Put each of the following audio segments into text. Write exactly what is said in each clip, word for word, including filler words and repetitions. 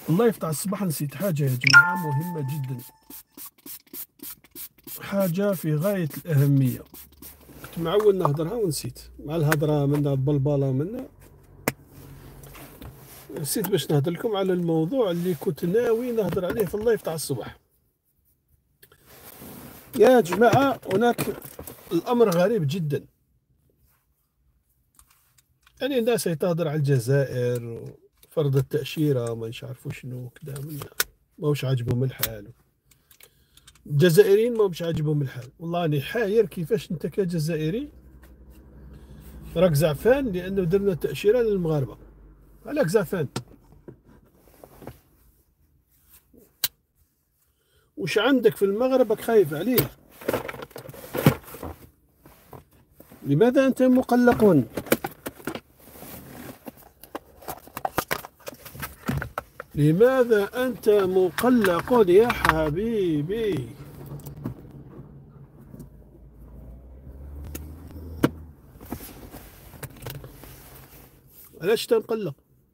اللايف تاع الصباح نسيت حاجة يا جماعة مهمة جدا، حاجة في غاية الأهمية. كنت معول نهضرها ونسيت مع الهضرة منا البلبلة منا، نسيت باش نهضر لكم على الموضوع اللي كنت ناوي نهضر عليه في اللايف تاع الصباح. يا جماعة هناك الأمر غريب جدا، يعني الناس تهضر على الجزائر وفرض التأشيرة وما يعرفوا شنو كذا، ماهوش عاجبهم الحال. الجزائريين ماهوش عاجبهم الحال، والله راني حاير كيفاش انت كجزائري راك زعفان لانه درنا تأشيرة للمغاربة. علاك زعفان؟ وش عندك في المغرب راك خايف عليه؟ لماذا انت مقلق؟ لماذا انت مقلق يا حبيبي؟ علاش انت مقلق؟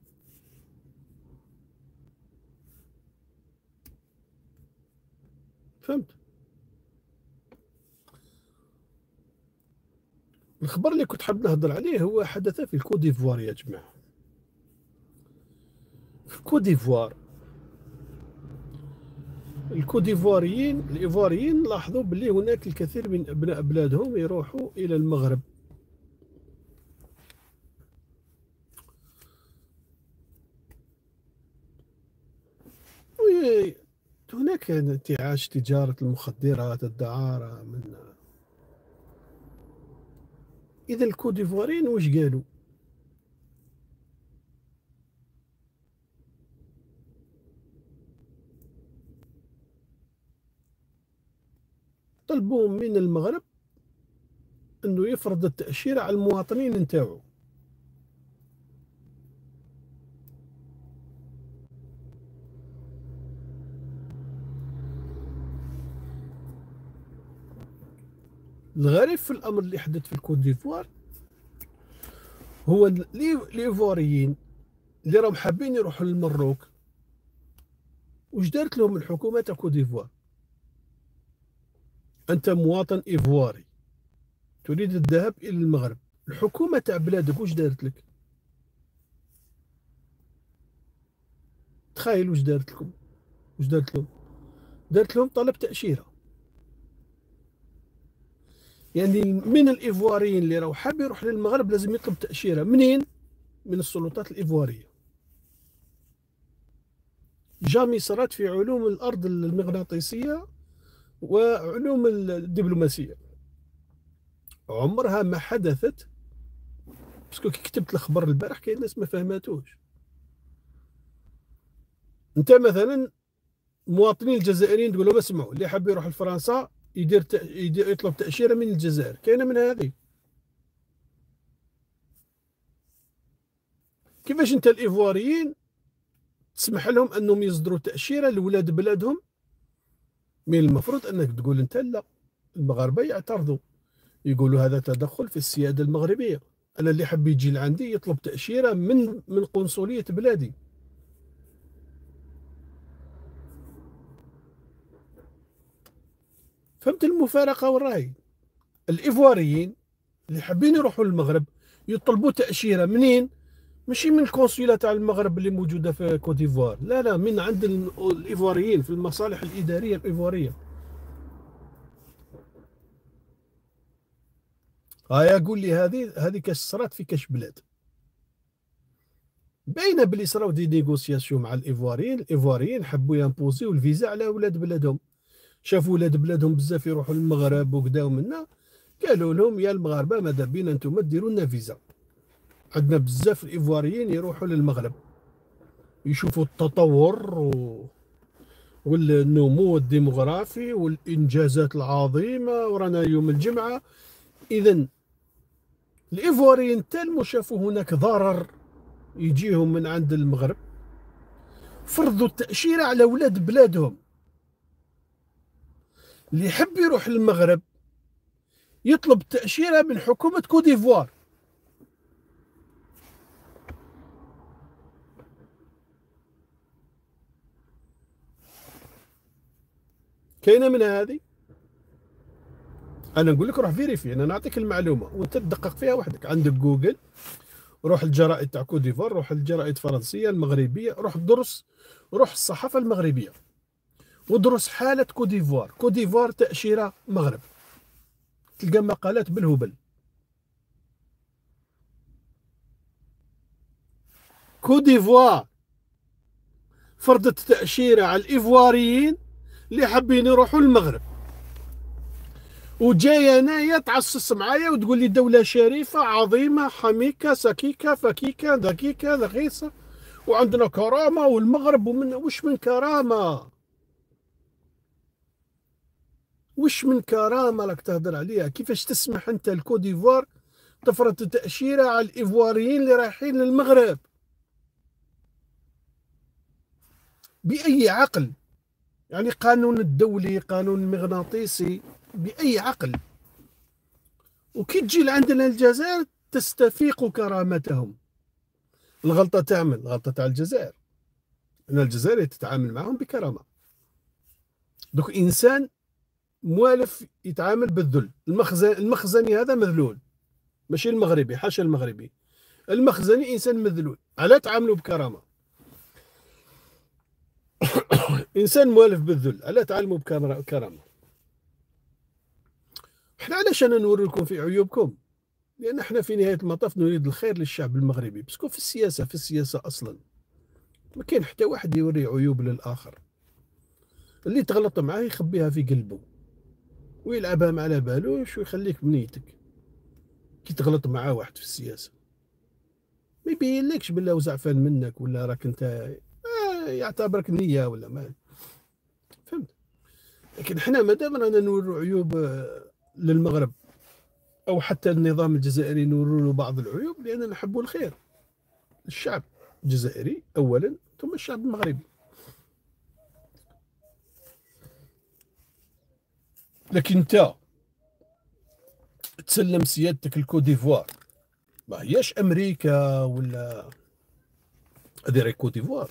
فهمت؟ الخبر اللي كنت حاب نهضر عليه هو حدث في الكوت ديفوار يا جماعة. في الكوت ديفوار الكوديفواريين الإيفواريين لاحظوا باللي هناك الكثير من أبناء بلادهم يروحوا إلى المغرب. هناك انتعاش تجارة المخدرات، الدعارة من. إذا الكوديفواريين واش قالوا؟ طلبوا من المغرب أنه يفرض التأشيرة على المواطنين نتاعو. الغريب في الأمر اللي حدث في الكوت ديفوار هو الإيفواريين اللي راهم حابين يروحوا للمروك، واش دارت لهم الحكومة تاع كوت ديفوار؟ أنت مواطن إيفواري تريد الذهاب إلى المغرب، الحكومة تاع بلادك واش دارت لك؟ تخيل واش دارت لكم، واش دارت لهم؟ دارت لهم طلب تأشيرة. يعني من الإيفواريين اللي راهو حاب يروح للمغرب لازم يطلب تأشيرة منين؟ من السلطات الإيفوارية. جامي صارت في علوم الأرض المغناطيسية وعلوم الدبلوماسية، عمرها ما حدثت. باسكو كي كتبت الخبر البارح كاين ناس ما فهماتوش. انت مثلا مواطنين الجزائريين تقول لهم اسمعوا، اللي حاب يروح لفرنسا يدير, يدير يطلب تأشيرة من الجزائر، كاينة من هذه. كيفاش انت الإيفواريين تسمح لهم انهم يصدروا تأشيرة لولاد بلادهم؟ من المفروض انك تقول انت لا. المغاربة يعترضوا، يقولوا هذا تدخل في السيادة المغربية. انا اللي حب يجي لعندي يطلب تأشيرة من من قنصلية بلادي. فهمت المفارقة والراي؟ الإيفواريين اللي حابين يروحوا للمغرب يطلبوا تأشيرة منين؟ ماشي من القنصلة تاع المغرب اللي موجودة في كوت ديفوار، لا لا، من عند الإيفواريين في المصالح الإدارية الإيفوارية. هيا قول لي هذه هذه كاش صرات في كاش بلاد. باينه بلي صراو دي نيغوسياسيون مع الايفواريين، الايفواريين حبوا يمبوزيو الفيزا على ولاد بلادهم. شافوا ولاد بلادهم بزاف يروحوا للمغرب وكذا ومنا، قالوا لهم يا المغاربه ماذا بينا انتم ديروا لنا فيزا. عندنا بزاف الايفواريين يروحوا للمغرب يشوفوا التطور و... والنمو الديمغرافي والانجازات العظيمه، ورانا يوم الجمعه. اذا الايفواريين تالمو شافوا هناك ضرر يجيهم من عند المغرب، فرضوا التأشيرة على ولاد بلادهم. اللي يحب يروح للمغرب يطلب تأشيرة من حكومة كوت ديفوار. كاينه من هذه. انا نقول لك روح فيريفي، انا نعطيك المعلومه وانت تدقق فيها وحدك. عندك جوجل، روح الجرائد تاع كوديفوار، روح الجرائد الفرنسيه المغربيه، روح درس، روح الصحافه المغربيه ودرس حاله كوديفوار. كوديفوار تاشيره مغرب، تلقى مقالات بالهبل. كوديفوار فرضت تاشيره على الايفواريين اللي حابين يروحوا المغرب، وجايه هنايا تعصص معايا وتقول لي دوله شريفه عظيمه حميكه سكيكه فكيكه ذكيكه رخيصه وعندنا كرامه والمغرب. ومن وش من كرامه؟ وش من كرامه راك تهضر عليها؟ كيفاش تسمح انت الكوديفوار تفرض تاشيره على الايفواريين اللي رايحين للمغرب؟ باي عقل؟ يعني قانون الدولي، قانون المغناطيسي، باي عقل؟ وكي تجي لعندنا الجزائر تستفيق كرامتهم. الغلطه تعمل الغلطه تاع الجزائر، ان الجزائر تتعامل معهم بكرامه. دوك انسان موالف يتعامل بالذل. المخزن المخزني هذا مذلول، ماشي المغربي، حاشا المغربي، المخزني انسان مذلول. على تعاملوا بكرامه؟ انسان موالف بالذل، على تعاملوا بكرامه؟ احنا علاش انا نوري لكم في عيوبكم؟ لان احنا في نهايه المطاف نريد الخير للشعب المغربي. باسكو في السياسه في السياسه اصلا ما كاين حتى واحد يوري عيوب للاخر. اللي تغلط معاه يخبيها في قلبه ويلعبها ما على بالوش ويخليك بنيتك. كي تغلط مع واحد في السياسه ما يبينلكش بالله وزعفان منك ولا راك انت آه يعتبرك نيه ولا ما فهمت. لكن احنا مادام رانا نورو عيوب آه، للمغرب او حتى النظام الجزائري نورو له بعض العيوب، لاننا نحبوا الخير للشعب الجزائري اولا ثم الشعب المغربي. لكن انت تسلم سيادتك الكوديفوار، ما هياش امريكا ولا هذه راهي كوديفوار،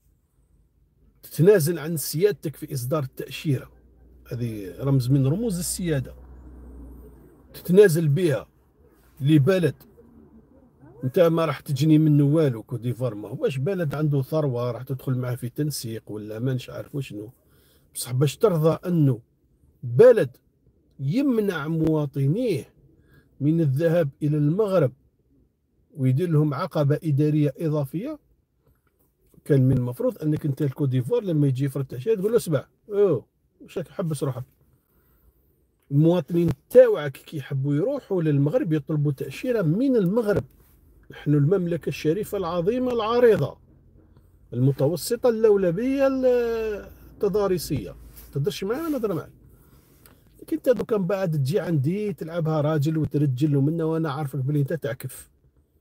تتنازل عن سيادتك في اصدار التاشيره، هذه رمز من رموز السياده، تتنازل بها لبلد انت ما راح تجني منه والو. كوديفوار ما هوش بلد عنده ثروه راح تدخل معه في تنسيق ولا ما نش عارف وشنو، بصح باش ترضى انه بلد يمنع مواطنيه من الذهاب الى المغرب ويدير لهم عقبه اداريه اضافيه، كان من المفروض انك انت الكوديفوار لما يجي يفرض التاشيره تقول له اسمع اوه واش راك حبس روحك. المواطنين تاوعك كي يحبوا يروحوا للمغرب يطلبوا تاشيره من المغرب. نحن المملكه الشريفه العظيمه العريضه المتوسطه اللولبيه التضاريسيه، تهدرش معايا نهضر معاك. لكن انت دوكا من بعد تجي عندي تلعبها راجل وترجل ومنا، وانا عارفك بلي انت تعكف،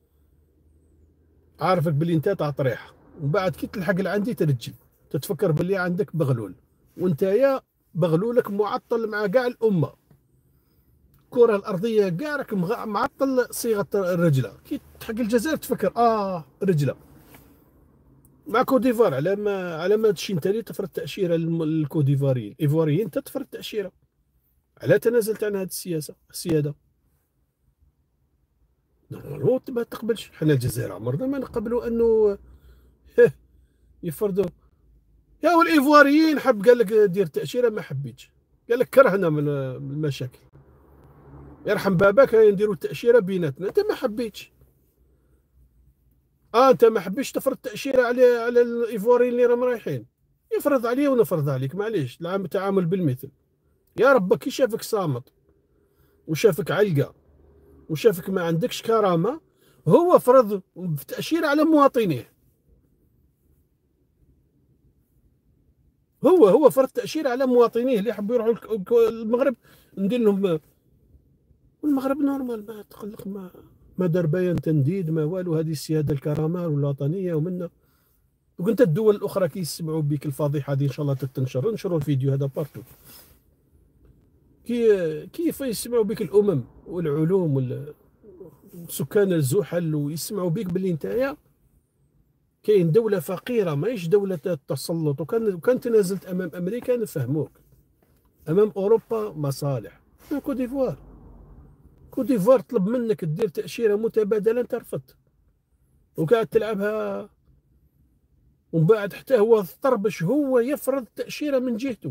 عارفك بلي انت تاع طريحه، ومن بعد كي تلحق لعندي ترجل تتفكر بلي عندك بغلول، وانت يا بغلولك معطل مع كاع الامه. الكره الارضيه كاع راك معطل صيغه الرجله. كي تحق الجزائر تفكر اه رجله. مع كوديفوار على ما على ما تمشي انت تفرض التاشيره للكوديفواريين، الايفواريين انت تفرض التاشيره. على تنازلت عن هذه السياسه السياده؟ نورمالمون ما تقبلش. حنا الجزائر عمرنا ما نقبلوا انه يفرضوا. يا والايفواريين حب قال لك دير تاشيره ما حبيتش، قال لك كرهنا من المشاكل، يرحم باباك نديروا التاشيره بيناتنا، انت ما حبيتش. اه انت ما حبيتش تفرض تاشيره على على الايفواريين اللي راهم رايحين، يفرض عليه ونفرض عليك، معليش العام تعامل بالمثل. يا ربك كي شافك صامت وشافك علقه وشافك ما عندكش كرامه، هو فرض تاشيره على مواطنيه. هو هو فرض تاشيره على مواطنيه اللي يحبوا يروحوا المغرب ندير لهم. والمغرب نورمال ما تقلق، ما ما دار بيان تنديد ما والو، هذه السياده الكرامه والوطنيه ومنا. وكنت الدول الاخرى كي يسمعوا بك الفضيحه هذه ان شاء الله تتنشر، نشروا الفيديو هذا بارتو. كي كيف يسمعوا بك الامم والعلوم والسكان الزحل ويسمعوا بك باللي نتايا كاين دوله فقيره ماهيش دوله التسلط، وكان وكان تنازلت امام امريكا نفهموك. امام اوروبا مصالح. كوت ديفوار كوت ديفوار طلب منك دير تاشيره متبادله، انت رفضت وقاعد تلعبها، ومن بعد حتى هو طربش هو يفرض تاشيره من جهته.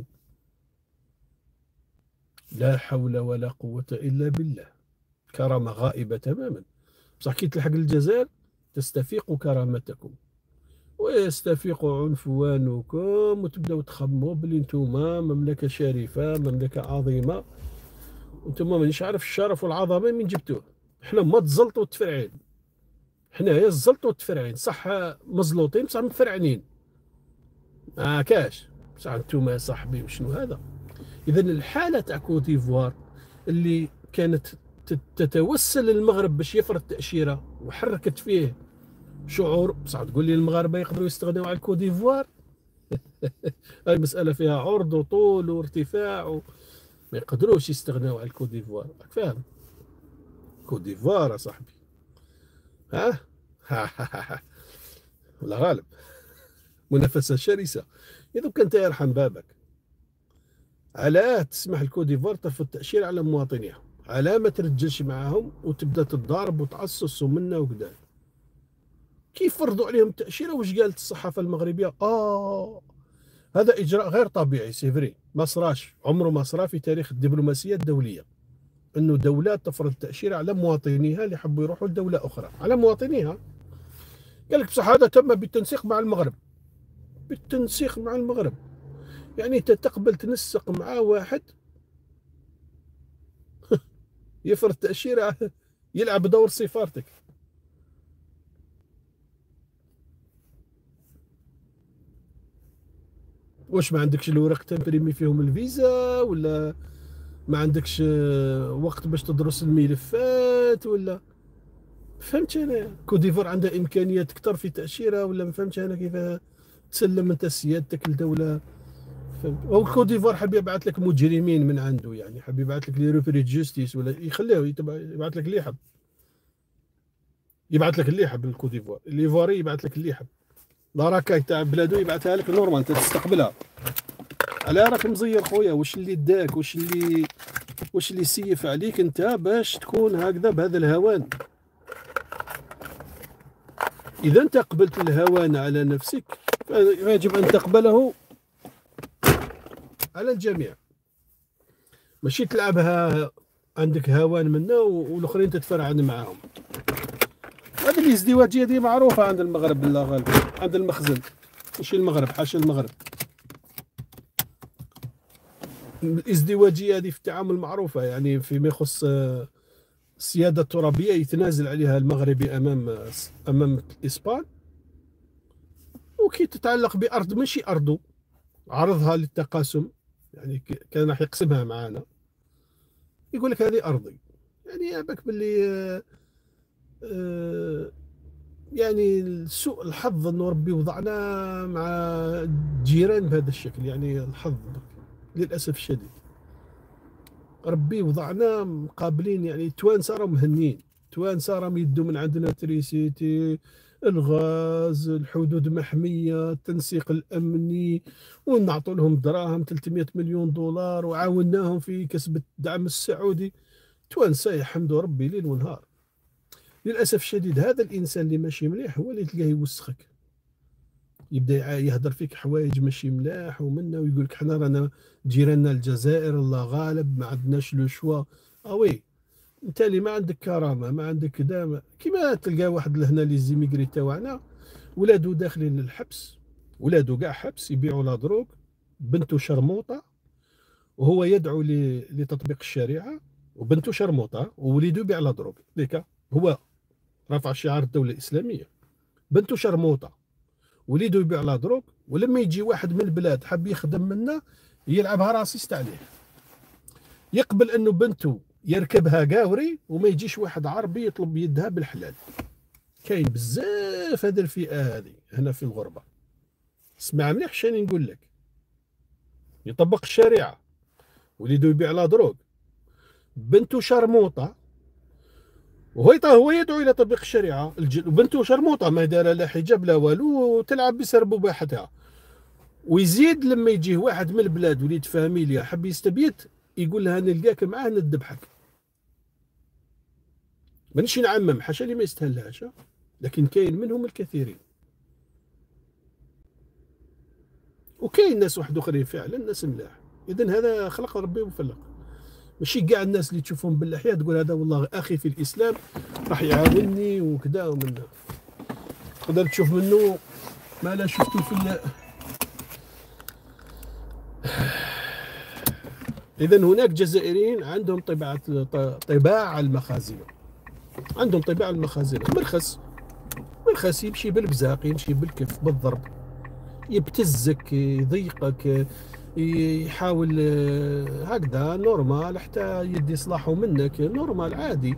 لا حول ولا قوه الا بالله. كرامه غائبه تماما. بصح كي تلحق الجزائر تستفيق كرامتكم ويستفيق عنفوانكم، وتبداو تخموا بلي نتوما مملكه شريفه، مملكه عظيمه، وانتم مانيش عارف الشرف والعظمه من جبتوه. حنا ما تزلطوا وتفرعين، حنايا الزلط والتفرعين، صح مزلوطين بصح متفرعنين. ما كاش بصح انتوما يا صاحبي وشنو هذا؟ اذا الحاله تاع كوت ديفوار اللي كانت تتوسل للمغرب باش يفرض تاشيره وحركت فيه شعور، بصح تقول لي المغاربه يقدروا يستغنوا على كوت ديفوار؟ هاي مساله فيها عرض وطول وارتفاع و... ما يقدروش يستغنوا على الكوت ديفوار، راك فاهم؟ كوت ديفوار يا صاحبي، ها ها لا غالب، منافسه شرسه. اذا كنت يرحم بابك، علاه تسمح لكوت ديفوار ترفض تاشيره على مواطنيها؟ علاه ما ترجلش معاهم وتبدا تضارب وتعصص ومنا وكذا؟ كيف فرضوا عليهم التاشيره؟ واش قالت الصحافه المغربيه؟ اه هذا اجراء غير طبيعي، سيفري ما صراش، عمره ما صرا في تاريخ الدبلوماسيه الدوليه انه دوله تفرض التاشيره على مواطنيها اللي حبوا يروحوا لدوله اخرى، على مواطنيها. قال لك بصح هذا تم بالتنسيق مع المغرب. بالتنسيق مع المغرب يعني انت تقبل تنسق مع واحد يفرض تاشيره يلعب دور سفارتك؟ واش ما عندكش الورق تمبريمي فيهم الفيزا، ولا ما عندكش وقت باش تدرس الملفات، ولا فهمت انا؟ كوت ديفوار عندها امكانيات اكثر في تاشيره، ولا ما فهمتش انا كيف تسلم انت سيادتك لدوله؟ فهمت؟ هو كوت ديفوار حاب يبعث لك مجرمين من عنده، يعني حاب يبعث لك لي روبري جوستيس، ولا يخليه يبعث لك اللي يحب، يبعث لك اللي يحب. الكوت ديفوار الايفواري يبعث لك اللي يحب، لا راكاي تاع بلادو يبعثها لك نورمال انت تستقبلها. على راك مزير خويا؟ واش اللي داك، واش اللي واش اللي سيف عليك انت باش تكون هكذا بهذا الهوان؟ اذا انت قبلت الهوان على نفسك فيجب ان تقبله على الجميع، ماشي تلعبها عندك هوان منا والاخرين تتفرعن معاهم. هذه الازدواجيه دي معروفه عند المغرب بالله غالب، عند المخزن، ماشي المغرب، حاشا المغرب. الازدواجيه هذه في التعامل معروفه، يعني فيما يخص السياده الترابيه يتنازل عليها المغربي امام امام اسبان، وكي تتعلق بارض ماشي ارضه، عرضها للتقاسم، يعني كان راح يقسمها معنا، يقول لك هذه ارضي. يعني يعبك باللي آه آه يعني سوء الحظ انه ربي وضعنا مع الجيران بهذا الشكل، يعني الحظ للاسف الشديد ربي وضعنا مقابلين، يعني توانسه راهم مهنيين، توانسه راهم يدوا من عندنا تريسيتي، الغاز، الحدود محميه، التنسيق الامني، ونعطوا لهم دراهم ثلاثمئة مليون دولار، وعاوناهم في كسب الدعم السعودي. توانسه يحمدوا ربي ليل ونهار. للاسف الشديد هذا الانسان اللي ماشي مليح هو اللي تلقاه يوسخك، يبدا يهضر فيك حوايج ماشي ملاح ومنا، ويقول لك حنا رانا جيراننا الجزائر الله غالب ما عندناش لو شوا. اه وي، انت اللي ما عندك كرامه، ما عندك كذا، كيما تلقى واحد لهنا لي زيميغري تاعنا ولادو داخلين للحبس، ولادو كاع حبس يبيعوا لا دروغ، بنته شرموطه وهو يدعو لتطبيق الشريعه، وبنته شرموطه ووليدو يبيع لا دروغ، ديكا هو رفع شعار الدوله الاسلاميه، بنته شرموطه وليدو يبيع لا دروغ، ولما يجي واحد من البلاد حاب يخدم منا يلعبها راسيست عليه، يقبل انه بنته يركبها قاوري وما يجيش واحد عربي يطلب يدها بالحلال. كاين بزاف هذه الفئه هذه هنا في الغربه. اسمع مليح شاني نقول لك، يطبق الشريعه، وليدو يبيع لا دروغ، بنته شرموطه، وهو هو يدعو الى تطبيق الشريعه، وبنته شرموطه ما دار لا حجاب لا والو، وتلعب بسربوباحتها، ويزيد لما يجيه واحد من البلاد وليد فاميليا حب يستبيت يقول لها نلقاك معاه ندبحك. مانيش نعمم، حاشا لي ما يستاهلهاش، لكن كاين منهم الكثيرين، وكاين ناس واحد اخرين فعلا ناس ملاح. اذا هذا خلق ربي وفلق، ماشي كاع الناس اللي تشوفهم بالاحياء تقول هذا والله اخي في الاسلام راح يعاونني وكذا ومنه، تقدر تشوف منه ما لا شفته في الله. اذا هناك جزائريين عندهم طباع طباع المخازن، عندهم طباع المخازن مرخص، مرخص يمشي بالبزاق، يمشي بالكف بالضرب، يبتزك يضيقك، يحاول هكذا نورمال حتى يدي يصلحوا منك نورمال عادي،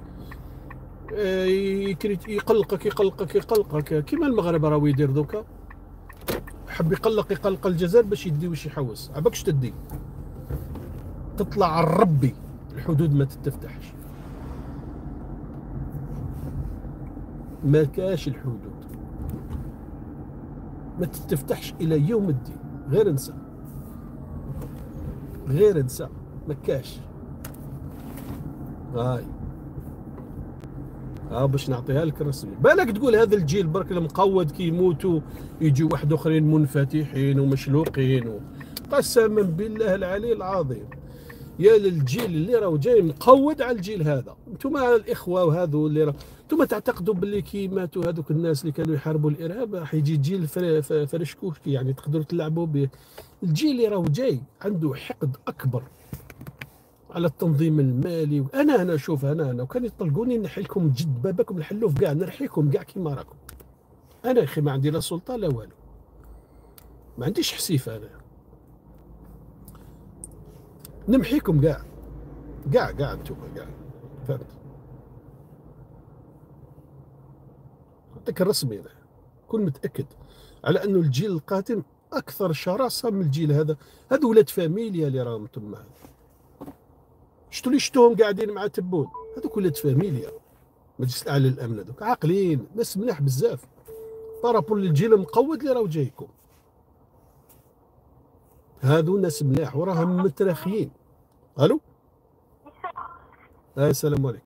يقلقك يقلقك يقلقك كيما المغرب راهو يدير دوكا، حب يقلق يقلق الجزائر باش يدي واش يحوس، عباكش تدي تطلع على ربي الحدود ما تتفتحش، ما كاش الحدود ما تتفتحش الى يوم الدين، غير انسى غير انسى ما كاش. هاي ها باش نعطيها لك رسمي، بالك تقول هذا الجيل برك المقود كي يموتوا يجوا واحد اخرين منفتحين ومشلوقين و... قسما بالله العلي العظيم يا للجيل اللي راهو جاي مقود على الجيل هذا. انتم الاخوه وهذو اللي راهو انتم تعتقدوا باللي كي ماتوا هذوك الناس اللي كانوا يحاربوا الارهاب راح يجي جيل فرشكوشكي يعني تقدروا تلعبوا به. الجيل اللي راهو جاي عنده حقد اكبر على التنظيم المالي. انا انا شوف انا انا وكان يطلقوني نحي لكم جد بابكم نحلوه في كاع نرحيكم كاع كيما راكم. انا يا اخي ما عندي لا سلطه لا والو، ما عنديش حسيفه، انا نمحيكم كاع كاع كاع انتم كاع، فهمت؟ نعطيك الرسمي انا كون متاكد على انه الجيل القادم اكثر شراسه من الجيل هذا. هذو ولاد فاميليا اللي راهم تما، شتو اللي شتوهم قاعدين مع تبون، هذوك ولاد فاميليا مجلس الاعلى للامن، هذوك عاقلين ناس ملاح بزاف بارابول للجيل المقود اللي راهو جايكم. هذو ناس ملاح وراهم متراخيين. الو، السلام عليكم.